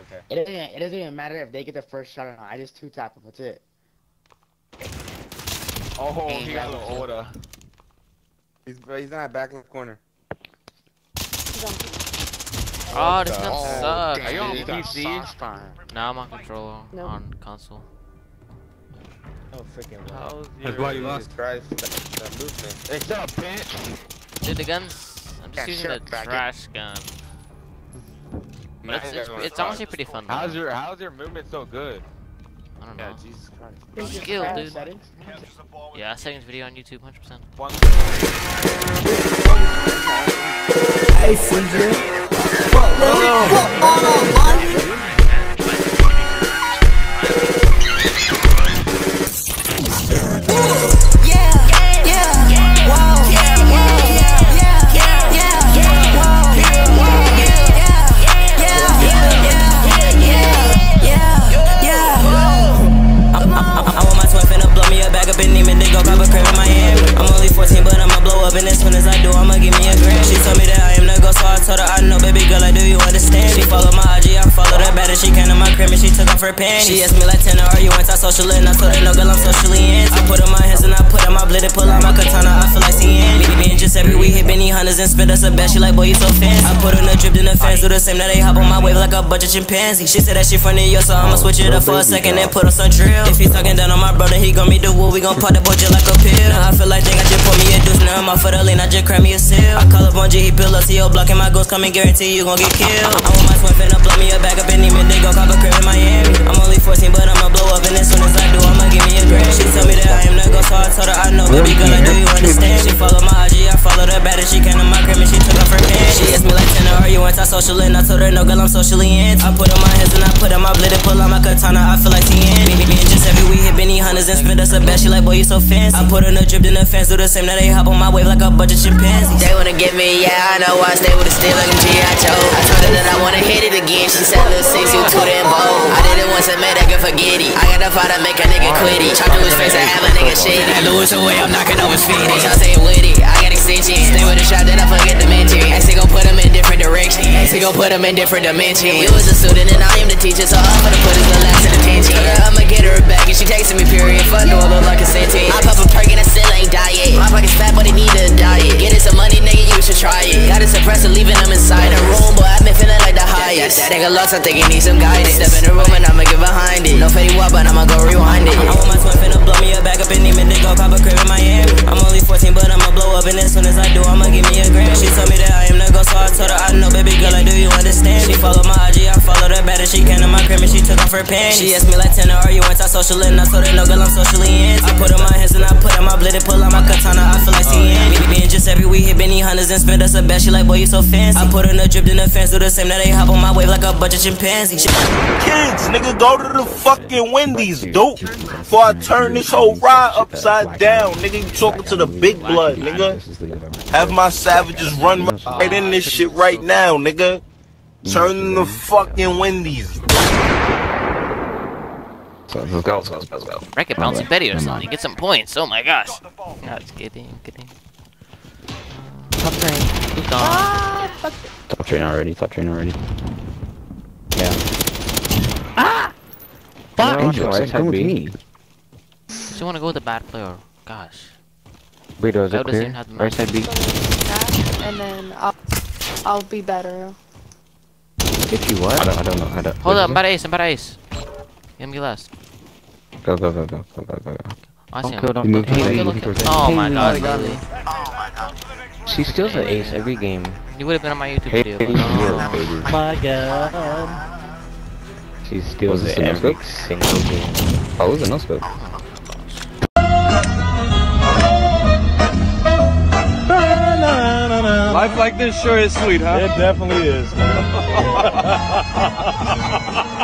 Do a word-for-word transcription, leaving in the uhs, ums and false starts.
okay. It doesn't. It doesn't even matter if they get the first shot or not. I just two tap them. That's it. Oh, Hey, he got a little kill. order. He's he's not back in the corner. Oh, this gun Oh, sucks. Are you on dude. P C? Nah, I'm on controller No. on console. Oh freaking well. How's That's why you lost. Christ, that, that movement. It's up, bitch. Dude, the guns. I'm just Yeah, using the shut up, faggot. trash gun. But it's, it's, it's honestly pretty fun. Though. How's your How's your movement so good? I don't Yeah, know. Jesus Christ. Skill, dude. Settings? Yeah, settings video on YouTube, one hundred percent. One. Hey, C J. She asked me like ten, are you anti-social? And I told her no, girl, I'm socially in. I put on my hands and I put on my blade and pull out my katana, I feel like seeing. Me and just every week hit Benny Hunters and spit us a bag. She like, boy, you so fancy. I put on a drip, then the fans do the same. Now they hop on my wave like a bunch of chimpanzees. She said that she from New York, so I'ma switch it up for a second and put on some drill. If he talking down on my brother, he gon' meet the wool. We gon' pop that boy just like a pill. Now I feel like they got just pour me a deuce. Now I'm off for the lane, I just cram me a seal. I call up on G, he pill up, C O blocking my ghost, come and guarantee you gon' get killed. I want my twin finna blow me a bag up in him and they gon' cop a crib in Miami. I'm only fourteen, but I'ma blow up, and as soon as I do, I'ma give me a grand. She tell me that I am not ghost, so I told her I know, baby girl, I do you understand? She follow my I G, I followed her back, and she came to my crib and she took off her pants. She asked me like, ten, are you anti-social? And I told her no, girl, I'm socially in. I put on my hands and I put on my blade and pull out my katana, I feel like seeing. Me, me, and just every week hit Benny Hunters and spit us a bag. She like, boy, you so fancy. I put on a drip, then the fans do the same. Now they hop on my wave like a bunch of chimpanzees. They wanna get me, yeah, I know I stay with a steel like a G I Joe. I told her that I wanna hit it again. She said, little six, you too damn bold. I did it once and made that girl forget it. I got the fire to make a nigga quit it. Chop through his face and have a nigga shitty. I lose away, I'm knocking over his feet. They y'all say with it, I got extensions. Stay with a shot, then I forget the mention. I say go put him in different directions. I say go put him in different dimensions. You was a student and I am the teacher, so I'm gonna put his little ass in attention. I'ma get her back and she texting me period. Fuck no, I look like a sentence. I pop a perk and I still ain't diet. My pocket's fat, but they need a diet. Get it some money, nigga, you should try it. Got a suppressor, leaving them inside the room, boy, I've been feeling like the highest. That nigga lost, I think he needs some guidance. Step in the room and I'ma get behind it. No fetty wap, but I'ma go rewind it. I want my twin finna blow me a bag up in him and they gon' pop a crib in Miami. I'm only fourteen, but I'ma blow up, and as soon as I do, I'ma give me a grand. She told me that I am not ghost, so I told her I know, baby girl, I do you understand? She followed my I G, I followed her back, and she came to my crib and she took off her pants. She asked me like, ten, are you anti-social? And I told her no, girl, I'm socially in. I put on my hands and I put on my blade and pull out my katana, I feel like seeing. Me, me and just every week hit Benny Hunters and spit us a bag. She like, boy, you so fancy. I put on a drip, then the fans do the same. Now they hop on my wave like a bunch of chimpanzees. Kids, nigga, go to the fucking Wendy's, dude. Before I turn this whole ride upside down, nigga, you talking to the big blood, nigga. Have my savages run right in this shit right now, nigga. Turn the fucking Wendy's. Let's go, let's go, let's go. Wreck it, bouncy Betty or something. Get some points. Oh my gosh. No, just kidding, kidding. Top train. He's gone. Ah, Top train already, top train already. Yeah. Ah! Fuck! Angel, right side B. Just wanna go with the bad player. Gosh. Burrito, is That it doesn't clear? have the Right side B. and then I'll, I'll be better. If you what? I don't, I don't know how to. Hold up, I'm about to ace, I'm about to ace. Give me last. Go, go, go, go, go, go, go, go. I see Don't him. kill, don't He kill. moved, Hey, he hey, moved. hey, Oh my hey, god, hey, really? She steals an ace every game. You would have been on my YouTube Hey, video. hey, but no. yeah, baby. My god. She steals it every single game. Oh, it was a no scope. Life like this sure is sweet, huh? It definitely is.